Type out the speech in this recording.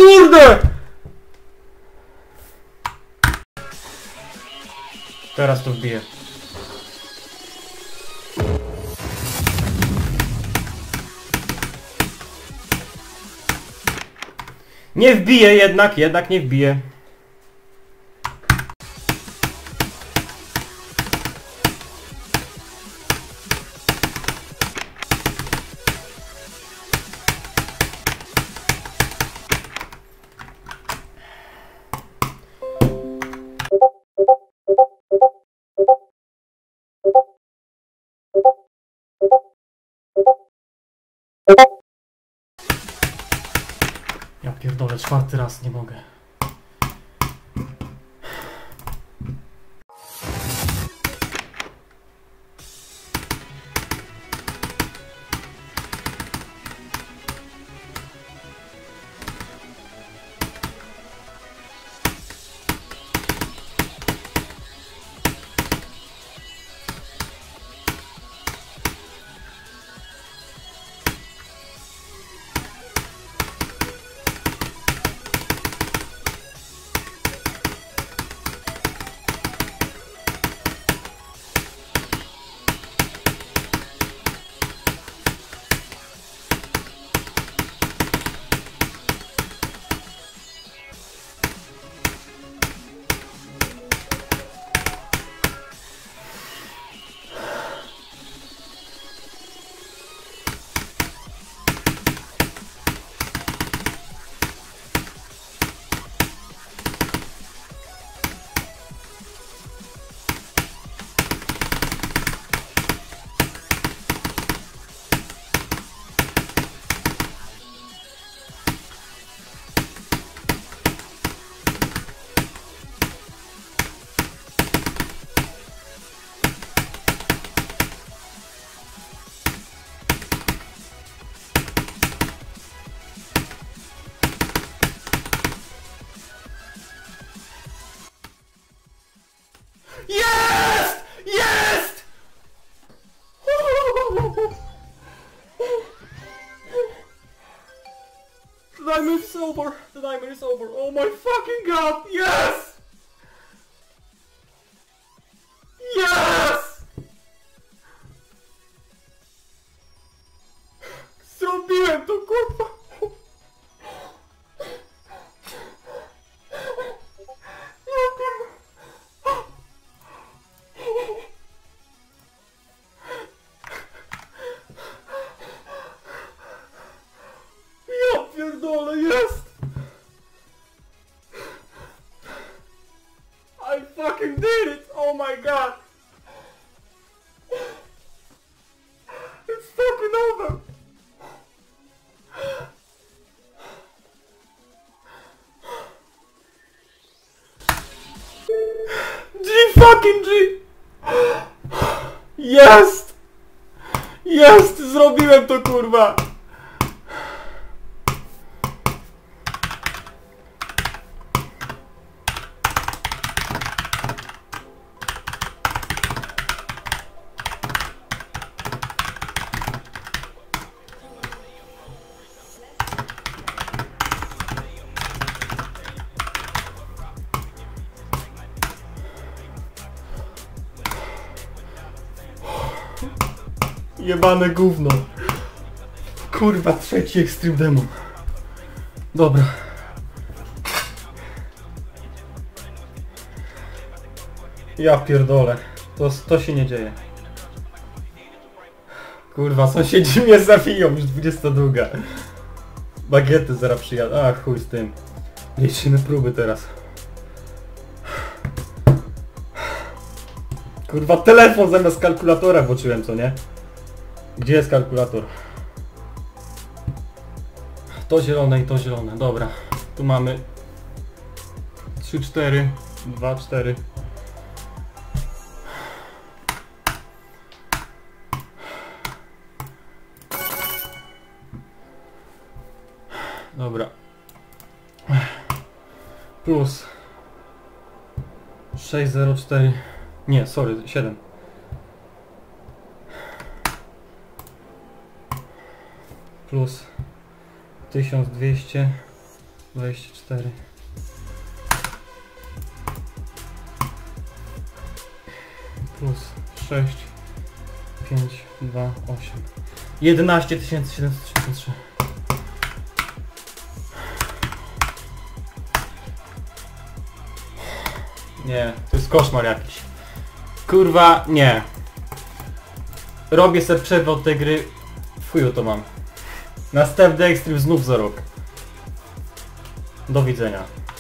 kurde! Teraz to wbiję. Nie wbije jednak nie wbije. Ja pierdolę, 4. raz nie mogę. Jest! Jest! The diamond is over. The diamond is over. Oh my fucking god! Yes! Yes! Zrobiłem to, kurwa! Pierdolę, jest! I fucking did it! Oh my god! It's fucking over! G fucking G! Jest! Jest! Zrobiłem to, kurwa! Jebane gówno. Kurwa, 3. Extreme Demon. Dobra. Ja pierdolę. To się nie dzieje. Kurwa, sąsiedzi mnie zabiją, już 22. Bagiety zaraz przyjadą. A chuj z tym. Liczymy próby teraz. Kurwa, telefon zamiast kalkulatora włączyłem, co nie? Gdzie jest kalkulator? To zielone i to zielone. Dobra. Tu mamy 3, 4, 2, 4. Dobra. Plus 604. Nie, sorry, 7. Plus 1200. 24. Plus 6, 5, 2, 8. 11 773. Nie, to jest koszmar jakiś. Kurwa, nie. Robię sobie przerwę od tej gry. W chuju to mam. Następny ekstrem znów za rok. Do widzenia.